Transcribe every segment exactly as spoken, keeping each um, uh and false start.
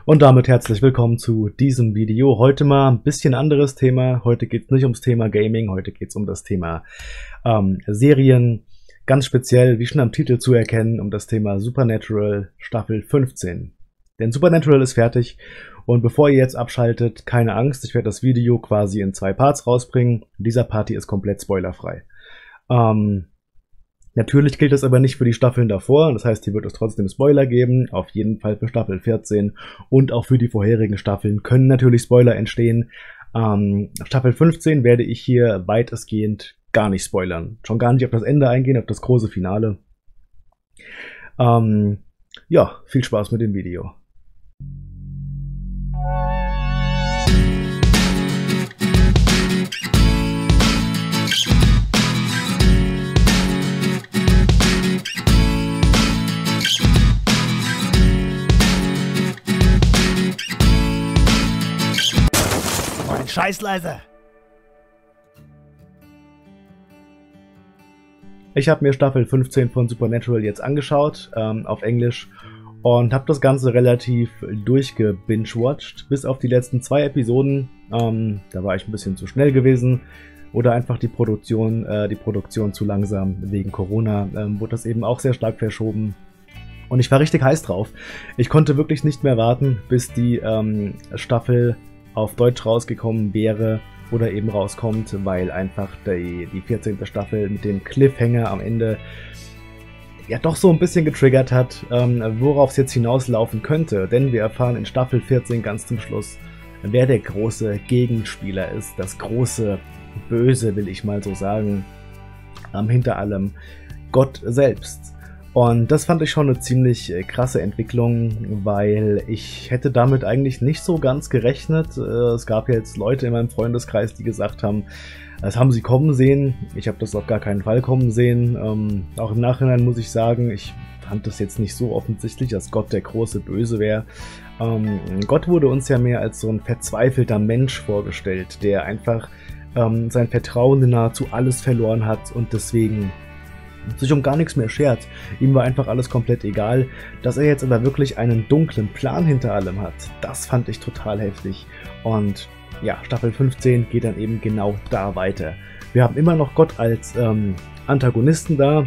Und damit herzlich willkommen zu diesem Video. Heute mal ein bisschen anderes Thema. Heute geht es nicht ums Thema Gaming, heute geht es um das Thema ähm, Serien. Ganz speziell, wie schon am Titel zu erkennen, um das Thema Supernatural Staffel fünfzehn. Denn Supernatural ist fertig und bevor ihr jetzt abschaltet, keine Angst, ich werde das Video quasi in zwei Parts rausbringen. Dieser Part hier ist komplett spoilerfrei. Ähm, Natürlich gilt das aber nicht für die Staffeln davor, das heißt, hier wird es trotzdem Spoiler geben, auf jeden Fall für Staffel vierzehn und auch für die vorherigen Staffeln können natürlich Spoiler entstehen. Ähm, Staffel fünfzehn werde ich hier weitestgehend gar nicht spoilern, schon gar nicht auf das Ende eingehen, auf das große Finale. Ähm, ja, viel Spaß mit dem Video. Scheiß leise! Ich habe mir Staffel fünfzehn von Supernatural jetzt angeschaut, ähm, auf Englisch, und habe das Ganze relativ durchgebingewatcht, bis auf die letzten zwei Episoden. Ähm, da war ich ein bisschen zu schnell gewesen oder einfach die Produktion, äh, die Produktion zu langsam wegen Corona. Ähm, wurde das eben auch sehr stark verschoben. Und ich war richtig heiß drauf. Ich konnte wirklich nicht mehr warten, bis die ähm, Staffel auf Deutsch rausgekommen wäre oder eben rauskommt, weil einfach die, die vierzehnte Staffel mit dem Cliffhanger am Ende ja doch so ein bisschen getriggert hat, ähm, worauf es jetzt hinauslaufen könnte. Denn wir erfahren in Staffel vierzehn ganz zum Schluss, wer der große Gegenspieler ist, das große Böse, will ich mal so sagen, ähm, hinter allem Gott selbst. Und das fand ich schon eine ziemlich krasse Entwicklung, weil ich hätte damit eigentlich nicht so ganz gerechnet. Es gab jetzt Leute in meinem Freundeskreis, die gesagt haben, das haben sie kommen sehen. Ich habe das auf gar keinen Fall kommen sehen. Ähm, auch im Nachhinein muss ich sagen, ich fand das jetzt nicht so offensichtlich, dass Gott der große Böse wäre. Ähm, Gott wurde uns ja mehr als so ein verzweifelter Mensch vorgestellt, der einfach ähm, sein Vertrauen in nahezu alles verloren hat und deswegen sich um gar nichts mehr schert. Ihm war einfach alles komplett egal. Dass er jetzt aber wirklich einen dunklen Plan hinter allem hat, das fand ich total heftig. Und ja, Staffel fünfzehn geht dann eben genau da weiter. Wir haben immer noch Gott als ähm, Antagonisten da.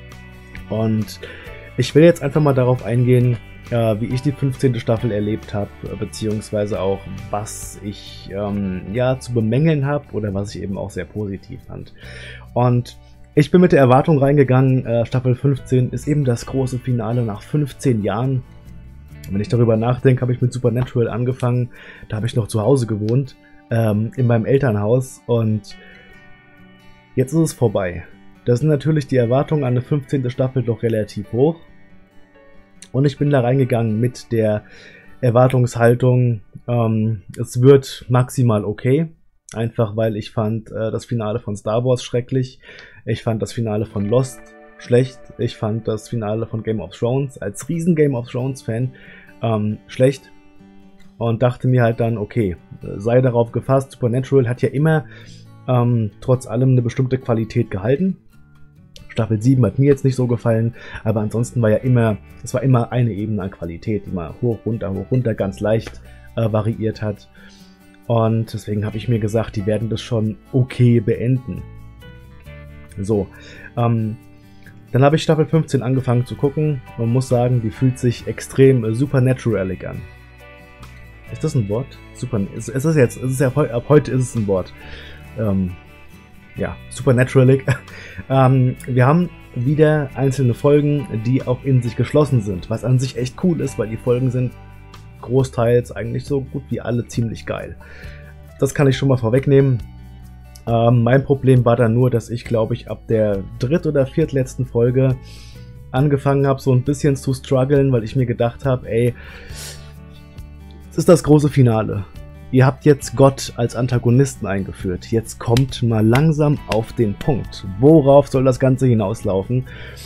Und ich will jetzt einfach mal darauf eingehen, äh, wie ich die fünfzehnte Staffel erlebt habe, beziehungsweise auch, was ich ähm, ja zu bemängeln habe oder was ich eben auch sehr positiv fand. Und ich bin mit der Erwartung reingegangen, äh, Staffel fünfzehn ist eben das große Finale nach fünfzehn Jahren. Und wenn ich darüber nachdenke, habe ich mit Supernatural angefangen, da habe ich noch zu Hause gewohnt, ähm, in meinem Elternhaus, und jetzt ist es vorbei. Da sind natürlich die Erwartungen an eine fünfzehnte Staffel doch relativ hoch. Und ich bin da reingegangen mit der Erwartungshaltung, ähm, es wird maximal okay. Einfach weil ich fand äh, das Finale von Star Wars schrecklich, ich fand das Finale von Lost schlecht, ich fand das Finale von Game of Thrones als riesen Game of Thrones Fan ähm, schlecht und dachte mir halt dann, okay, sei darauf gefasst, Supernatural hat ja immer ähm, trotz allem eine bestimmte Qualität gehalten. Staffel sieben hat mir jetzt nicht so gefallen, aber ansonsten war ja immer, es war immer eine Ebene an Qualität, die mal hoch, runter, hoch, runter ganz leicht äh, variiert hat. Und deswegen habe ich mir gesagt, die werden das schon okay beenden. So, ähm, dann habe ich Staffel fünfzehn angefangen zu gucken. Man muss sagen, die fühlt sich extrem äh, supernaturalig an. Ist das ein Wort? Super, es, es ist jetzt, es ist ja, ab heute ist es ein Wort. Ähm, ja, supernaturalig. ähm, wir haben wieder einzelne Folgen, die auch in sich geschlossen sind, was an sich echt cool ist, weil die Folgen sind großteils eigentlich so gut wie alle ziemlich geil. Das kann ich schon mal vorwegnehmen. Ähm, mein Problem war dann nur, dass ich, glaube ich, ab der dritt- oder viertletzten Folge angefangen habe, so ein bisschen zu strugglen, weil ich mir gedacht habe, ey, es ist das große Finale. Ihr habt jetzt Gott als Antagonisten eingeführt. Jetzt kommt mal langsam auf den Punkt. Worauf soll das Ganze hinauslaufen?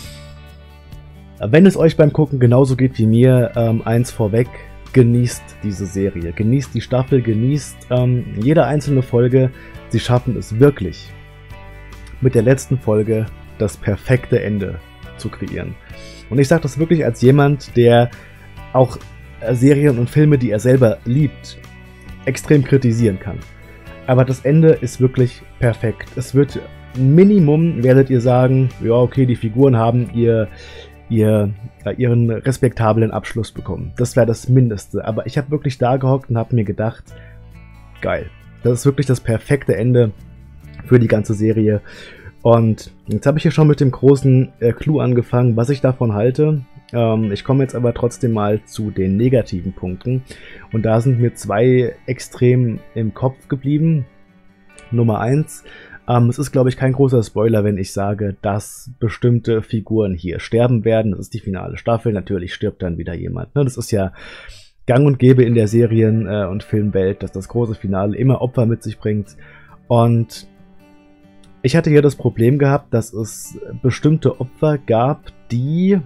Wenn es euch beim Gucken genauso geht wie mir, ähm, eins vorweg: Genießt diese Serie, genießt die Staffel, genießt ähm, jede einzelne Folge. Sie schaffen es wirklich, mit der letzten Folge das perfekte Ende zu kreieren. Und ich sage das wirklich als jemand, der auch äh, Serien und Filme, die er selber liebt, extrem kritisieren kann. Aber das Ende ist wirklich perfekt. Es wird Minimum, werdet ihr sagen, ja okay, die Figuren haben ihr, ihr, äh, ihren respektablen Abschluss bekommen. Das wäre das Mindeste. Aber ich habe wirklich da gehockt und habe mir gedacht, geil. Das ist wirklich das perfekte Ende für die ganze Serie. Und jetzt habe ich hier schon mit dem großen äh, Clou angefangen, was ich davon halte. Ähm, ich komme jetzt aber trotzdem mal zu den negativen Punkten. Und da sind mir zwei extrem im Kopf geblieben. Nummer eins. Ähm, es ist, glaube ich, kein großer Spoiler, wenn ich sage, dass bestimmte Figuren hier sterben werden. Das ist die finale Staffel. Natürlich stirbt dann wieder jemand. Ne? Das ist ja gang und gäbe in der Serien- äh, und Filmwelt, dass das große Finale immer Opfer mit sich bringt. Und ich hatte hier das Problem gehabt, dass es bestimmte Opfer gab, die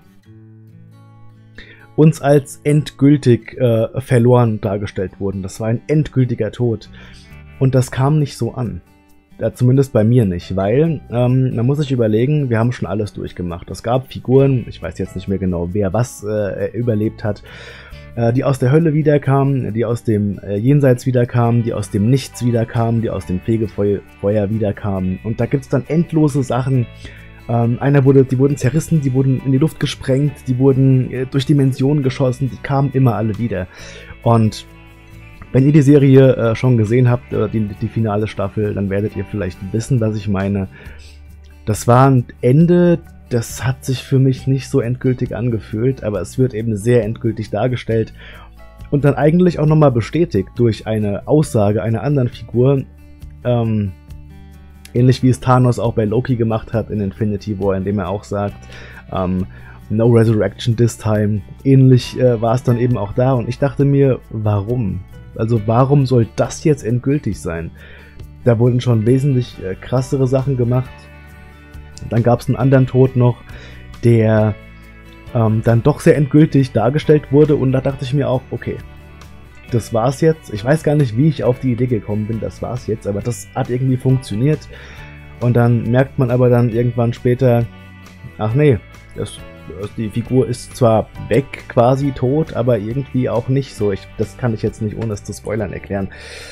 uns als endgültig äh, verloren dargestellt wurden. Das war ein endgültiger Tod. Und das kam nicht so an. Ja, zumindest bei mir nicht, weil ähm, man muss sich überlegen, wir haben schon alles durchgemacht. Es gab Figuren, ich weiß jetzt nicht mehr genau, wer was äh, überlebt hat, äh, die aus der Hölle wiederkamen, die aus dem äh, Jenseits wiederkamen, die aus dem Nichts wiederkamen, die aus dem Fegefeuer wiederkamen. Und da gibt's dann endlose Sachen. Ähm, einer wurde, die wurden zerrissen, die wurden in die Luft gesprengt, die wurden äh, durch Dimensionen geschossen, die kamen immer alle wieder. Und wenn ihr die Serie äh, schon gesehen habt, äh, die, die finale Staffel, dann werdet ihr vielleicht wissen, was ich meine. Das war ein Ende, das hat sich für mich nicht so endgültig angefühlt, aber es wird eben sehr endgültig dargestellt und dann eigentlich auch nochmal bestätigt durch eine Aussage einer anderen Figur, ähm, ähnlich wie es Thanos auch bei Loki gemacht hat in Infinity War, indem er auch sagt, ähm, no resurrection this time. Ähnlich äh, war es dann eben auch da und ich dachte mir, warum? Also warum soll das jetzt endgültig sein? Da wurden schon wesentlich äh, krassere Sachen gemacht. Dann gab es einen anderen Tod noch, der ähm, dann doch sehr endgültig dargestellt wurde und da dachte ich mir auch, okay, das war's jetzt. Ich weiß gar nicht, wie ich auf die Idee gekommen bin, das war's jetzt, aber das hat irgendwie funktioniert. Und dann merkt man aber dann irgendwann später, ach nee, das die Figur ist zwar weg, quasi tot, aber irgendwie auch nicht so. Ich, das kann ich jetzt nicht, ohne es zu spoilern, erklären.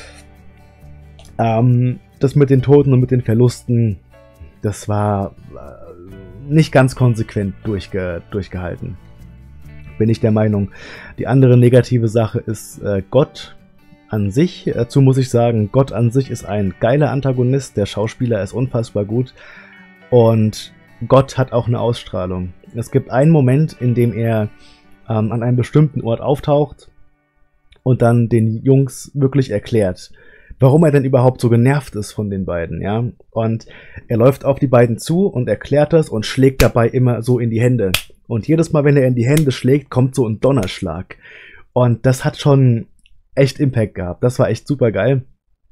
Ähm, das mit den Toten und mit den Verlusten, das war äh, nicht ganz konsequent durchge durchgehalten. Bin ich der Meinung. Die andere negative Sache ist äh, Gott an sich. Dazu muss ich sagen, Gott an sich ist ein geiler Antagonist. Der Schauspieler ist unfassbar gut. Und Gott hat auch eine Ausstrahlung. Es gibt einen Moment, in dem er ähm, an einem bestimmten Ort auftaucht und dann den Jungs wirklich erklärt, warum er denn überhaupt so genervt ist von den beiden, ja. Und er läuft auf die beiden zu und erklärt das und schlägt dabei immer so in die Hände. Und jedes Mal, wenn er in die Hände schlägt, kommt so ein Donnerschlag. Und das hat schon echt Impact gehabt. Das war echt super geil.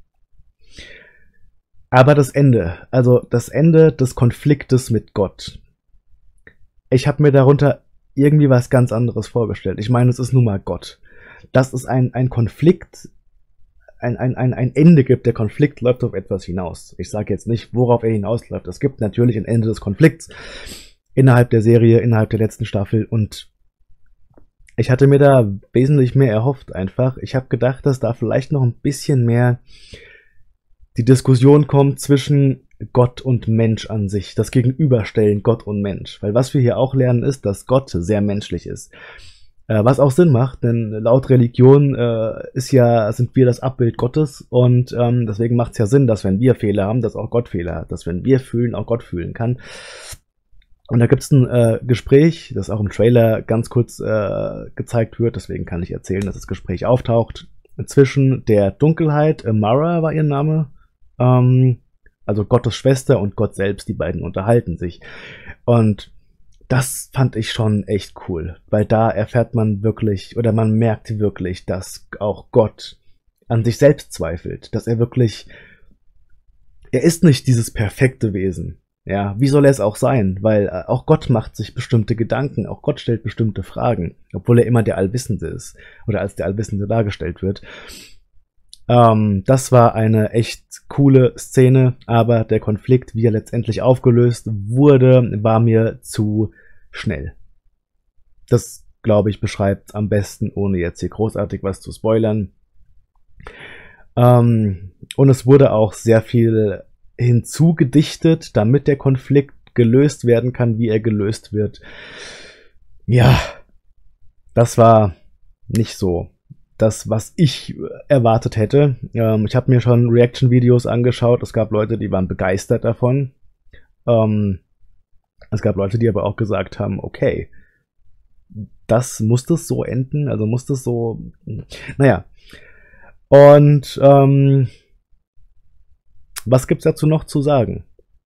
Aber das Ende, also das Ende des Konfliktes mit Gott. Ich habe mir darunter irgendwie was ganz anderes vorgestellt. Ich meine, es ist nun mal Gott. Dass es ein, ein Konflikt, ein, ein, ein, ein Ende gibt, der Konflikt läuft auf etwas hinaus. Ich sage jetzt nicht, worauf er hinausläuft. Es gibt natürlich ein Ende des Konflikts innerhalb der Serie, innerhalb der letzten Staffel und ich hatte mir da wesentlich mehr erhofft einfach. Ich habe gedacht, dass da vielleicht noch ein bisschen mehr die Diskussion kommt zwischen Gott und Mensch an sich, das Gegenüberstellen Gott und Mensch. Weil was wir hier auch lernen ist, dass Gott sehr menschlich ist. Äh, was auch Sinn macht, denn laut Religion äh, ist ja, sind wir das Abbild Gottes und ähm, deswegen macht es ja Sinn, dass wenn wir Fehler haben, dass auch Gott Fehler hat. Dass wenn wir fühlen, auch Gott fühlen kann. Und da gibt es ein äh, Gespräch, das auch im Trailer ganz kurz äh, gezeigt wird, deswegen kann ich erzählen, dass das Gespräch auftaucht, zwischen der Dunkelheit, Mara war ihr Name, ähm, also Gottes Schwester und Gott selbst, die beiden unterhalten sich. Und das fand ich schon echt cool, weil da erfährt man wirklich, oder man merkt wirklich, dass auch Gott an sich selbst zweifelt, dass er wirklich, er ist nicht dieses perfekte Wesen. Ja, wie soll er es auch sein? Weil äh, auch Gott macht sich bestimmte Gedanken, auch Gott stellt bestimmte Fragen, obwohl er immer der Allwissende ist oder als der Allwissende dargestellt wird. Ähm, das war eine echt coole Szene, aber der Konflikt, wie er letztendlich aufgelöst wurde, war mir zu schnell. Das glaube ich, beschreibt am besten, ohne jetzt hier großartig was zu spoilern. Ähm, und es wurde auch sehr viel hinzugedichtet, damit der Konflikt gelöst werden kann, wie er gelöst wird. Ja, das war nicht so das, was ich erwartet hätte. Ähm, ich habe mir schon Reaction-Videos angeschaut. Es gab Leute, die waren begeistert davon. Ähm, es gab Leute, die aber auch gesagt haben, okay, das muss das so enden, also muss das so, naja. Und ähm, was gibt's dazu noch zu sagen?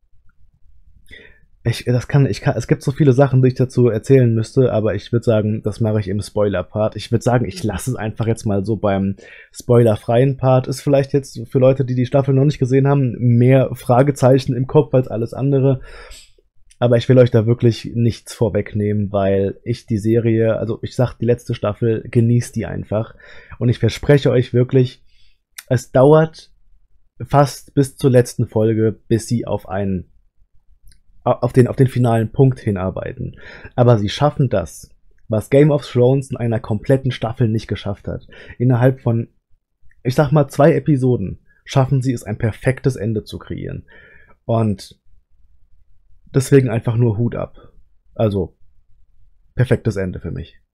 Ich, das kann, ich kann, es gibt so viele Sachen, die ich dazu erzählen müsste, aber ich würde sagen, das mache ich im Spoiler-Part. Ich würde sagen, ich lasse es einfach jetzt mal so beim spoilerfreien Part. Ist vielleicht jetzt für Leute, die die Staffel noch nicht gesehen haben, mehr Fragezeichen im Kopf als alles andere. Aber ich will euch da wirklich nichts vorwegnehmen, weil ich die Serie, also ich sag, die letzte Staffel, genießt die einfach. Und ich verspreche euch wirklich, es dauert fast bis zur letzten Folge, bis sie auf einen, auf den, auf den finalen Punkt hinarbeiten. Aber sie schaffen das, was Game of Thrones in einer kompletten Staffel nicht geschafft hat. Innerhalb von, ich sag mal, zwei Episoden schaffen sie es, ein perfektes Ende zu kreieren. Und deswegen einfach nur Hut ab. Also, perfektes Ende für mich.